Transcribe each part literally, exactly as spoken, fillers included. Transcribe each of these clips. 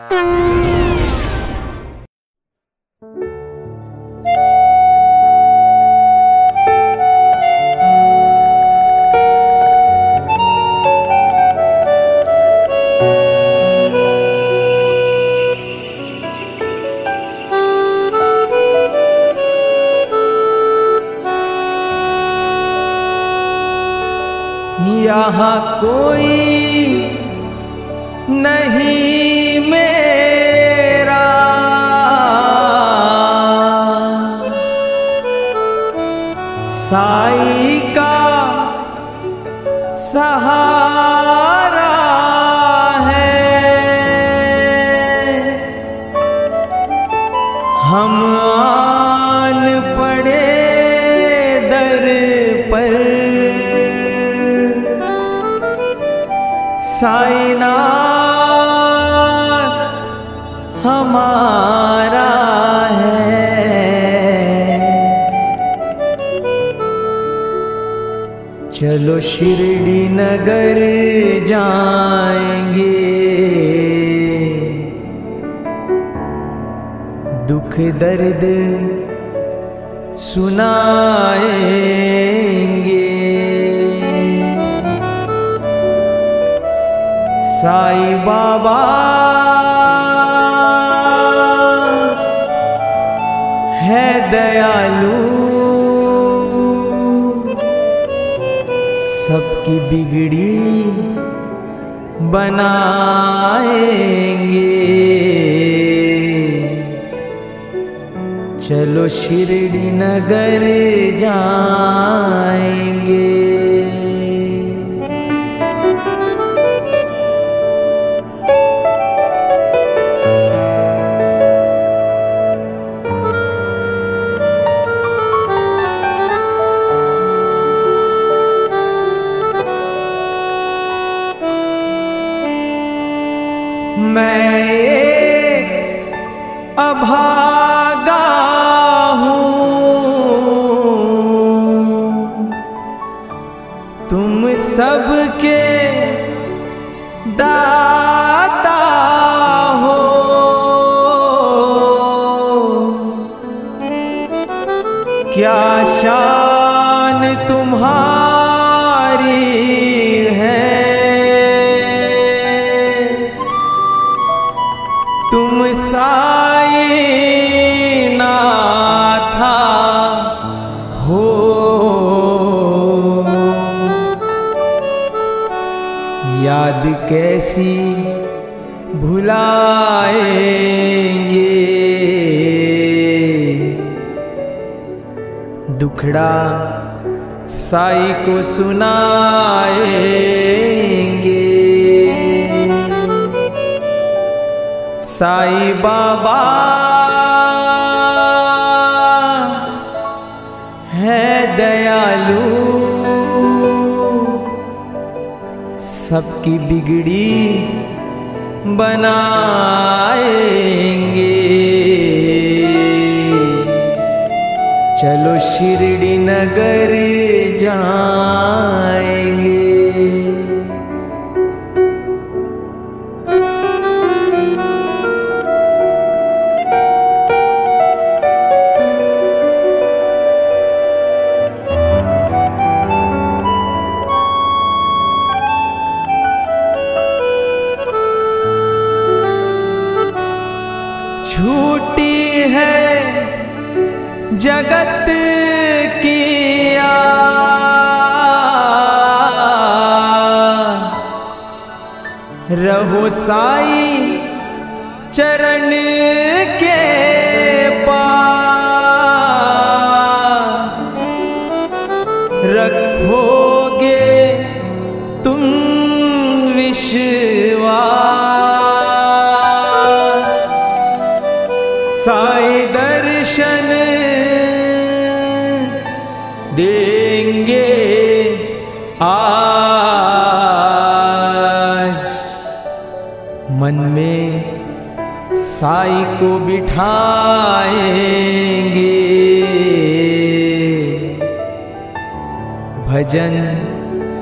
यहाँ कोई नहीं मेरा, साई का सहारा है। हम आन पड़े दर पर, साईनाथ हमारा है। चलो शिरडी नगर जाएंगे, दुख दर्द सुनाएंगे। साईं बाबा है दयालु, सबकी बिगड़ी बनाएंगे। चलो शिरडी नगर जाएंगे। मैं अभागा हूँ, तुम सबके दाता हो। क्या शान तुम्हारी है, तुम साईनाथा हो। याद कैसी भुलाएंगे, दुखड़ा साई को सुनाएंगे। साई बाबा है दयालु, सबकी बिगड़ी बनाएंगे। चलो शिरडी नगर जाएंगे। छूटी है जगत की आस, रहो साई चरण के पास। रखोगे तुम विश्वास, साई दर्शन देंगे आज। मन में साई को बिठाएंगे, भजन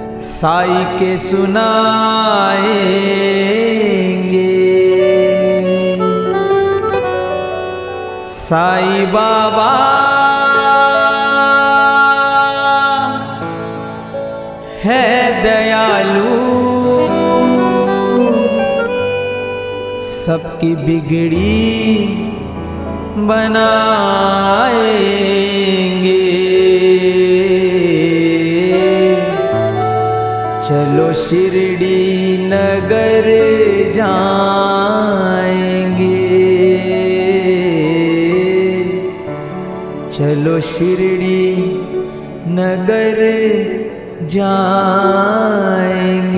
साई के सुनाएंगे। साईं बाबा है दयालु, सबकी बिगड़ी बनाएंगे। चलो शिरडी नगर जाएंगे, चलो शिरडी नगर जाएंगे।